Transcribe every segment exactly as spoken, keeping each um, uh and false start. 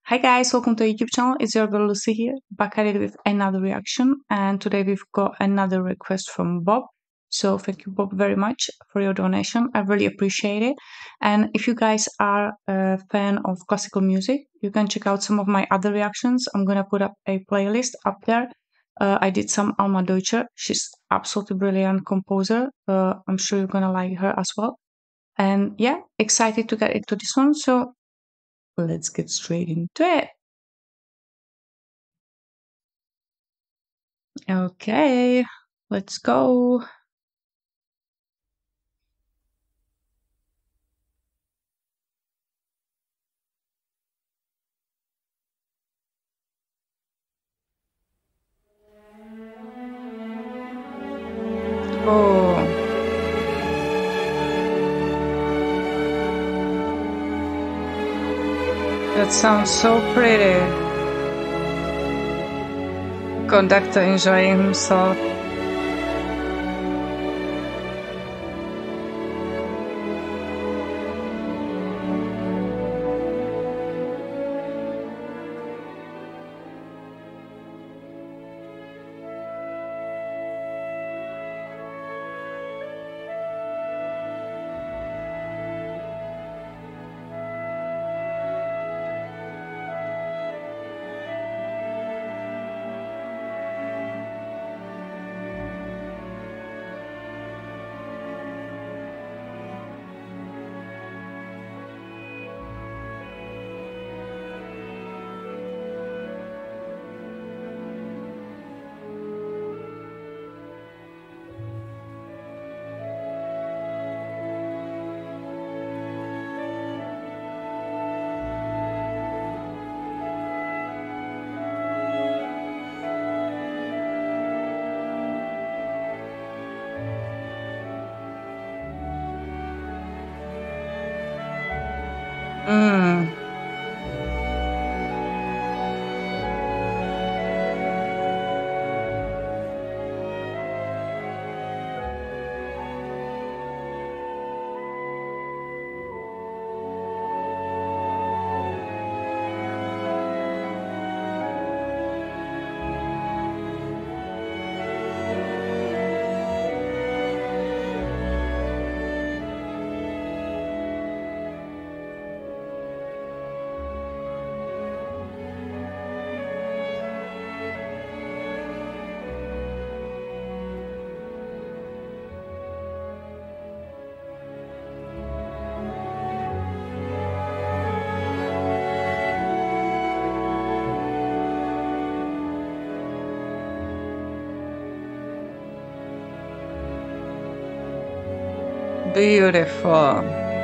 Hi guys, welcome to the YouTube channel. It's your girl Lucy here, back at it with another reaction. And today we've got another request from Bob. So thank you, Bob, very much for your donation. I really appreciate it. And if you guys are a fan of classical music, you can check out some of my other reactions. I'm gonna put up a playlist up there. Uh, I did some Alma Deutscher. She's absolutely brilliant composer. Uh, I'm sure you're gonna like her as well. And yeah, excited to get into this one. So let's get straight into it. Okay, let's go. Oh, that sounds so pretty. Conductor enjoying himself. Mm. Beautiful.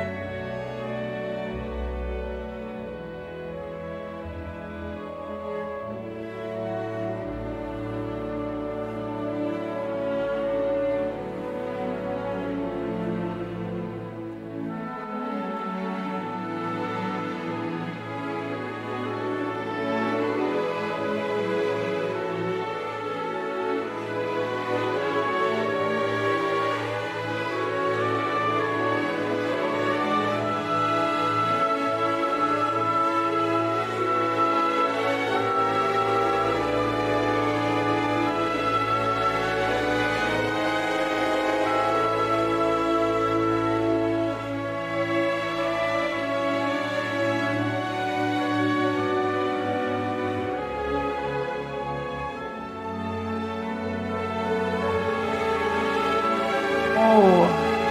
Oh,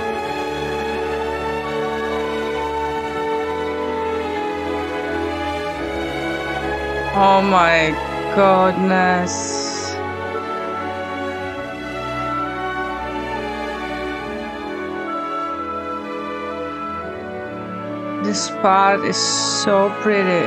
oh my goodness. This part is so pretty.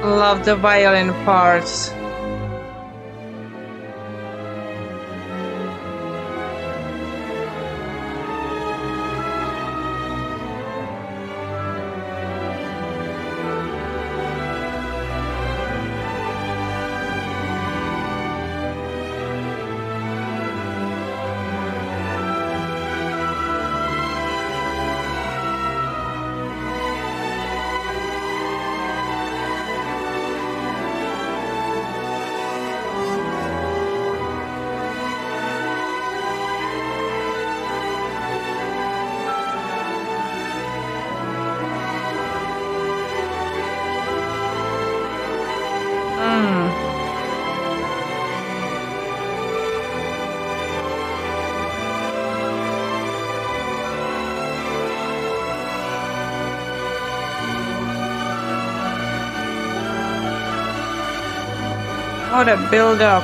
Love the violin parts. What a build up.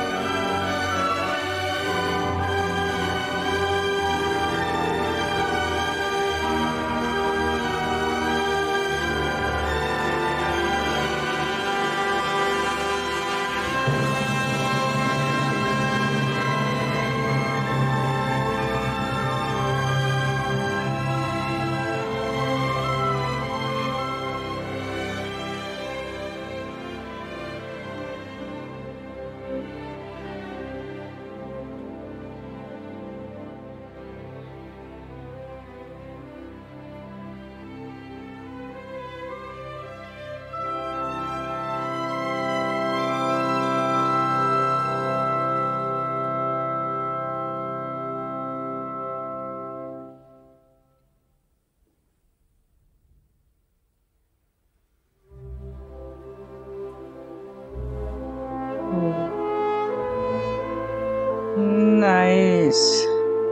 Nice.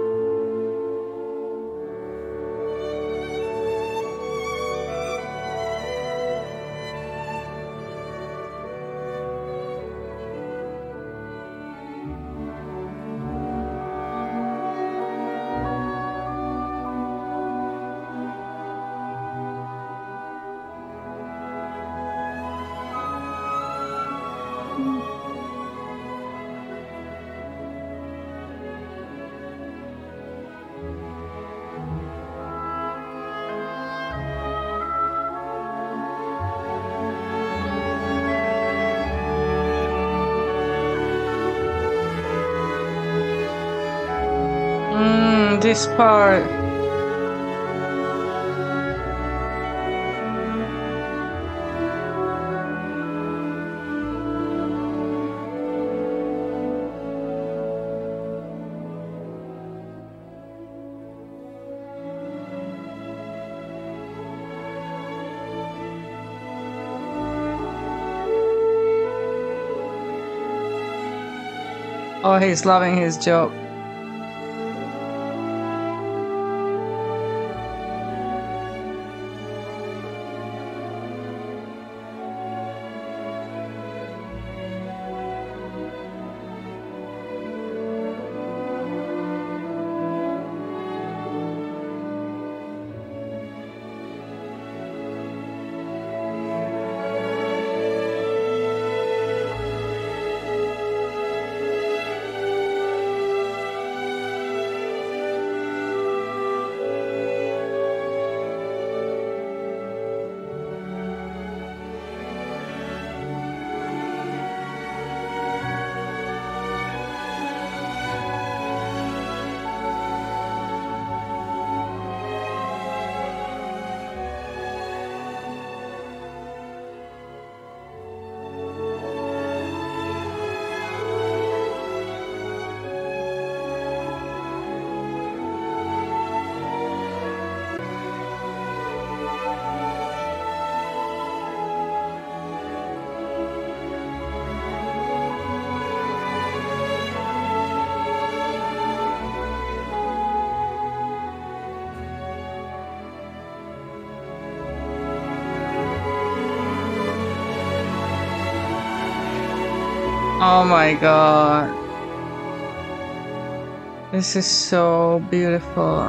Mm, this part. Oh, he's loving his job. Oh my god. This is so beautiful.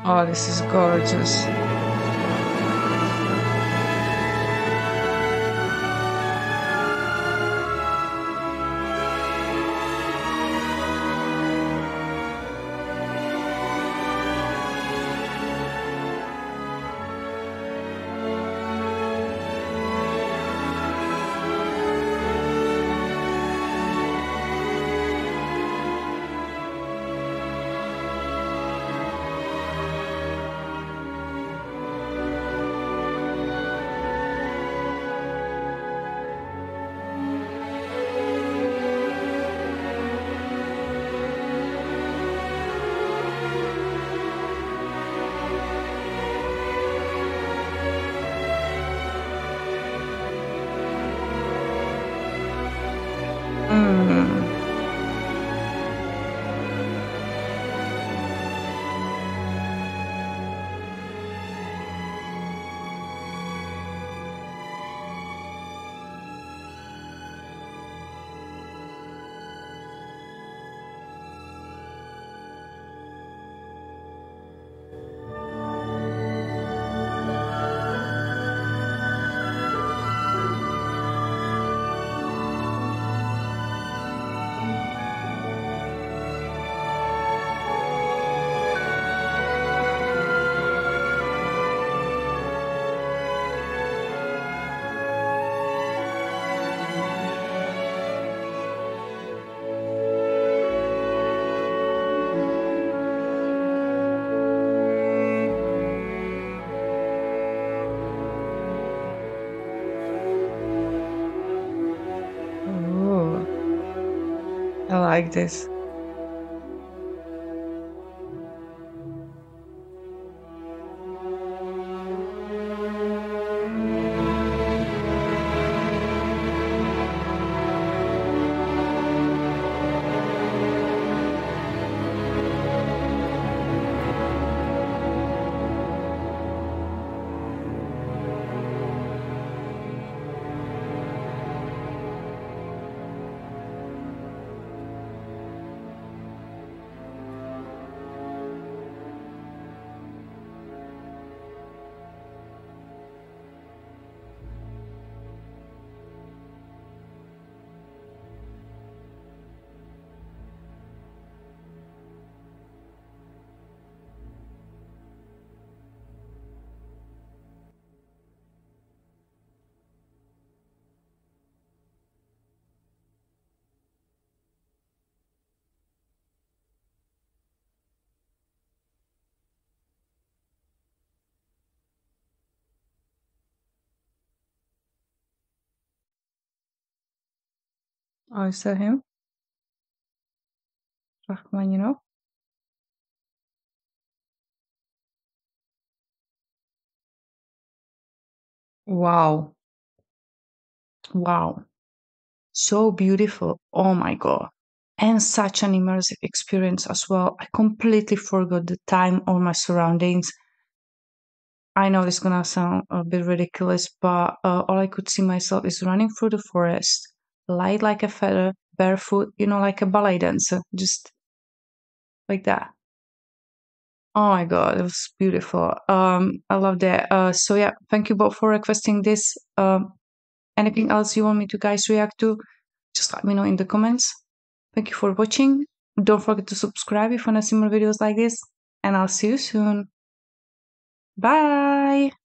Oh, this is gorgeous. Mm. Ooh, I like this. Oh, is that him? Rachmaninoff? Wow. Wow. So beautiful. Oh my God. And such an immersive experience as well. I completely forgot the time or my surroundings. I know it's gonna sound a bit ridiculous, but uh, all I could see myself is running through the forest, light like a feather, barefoot, you know, like a ballet dancer, just like that. Oh my God, it was beautiful. Um, I love that. Uh, so yeah, thank you both for requesting this. Um, anything else you want me to guys react to? Just let me know in the comments. Thank you for watching. Don't forget to subscribe if you want to see more videos like this, and I'll see you soon. Bye.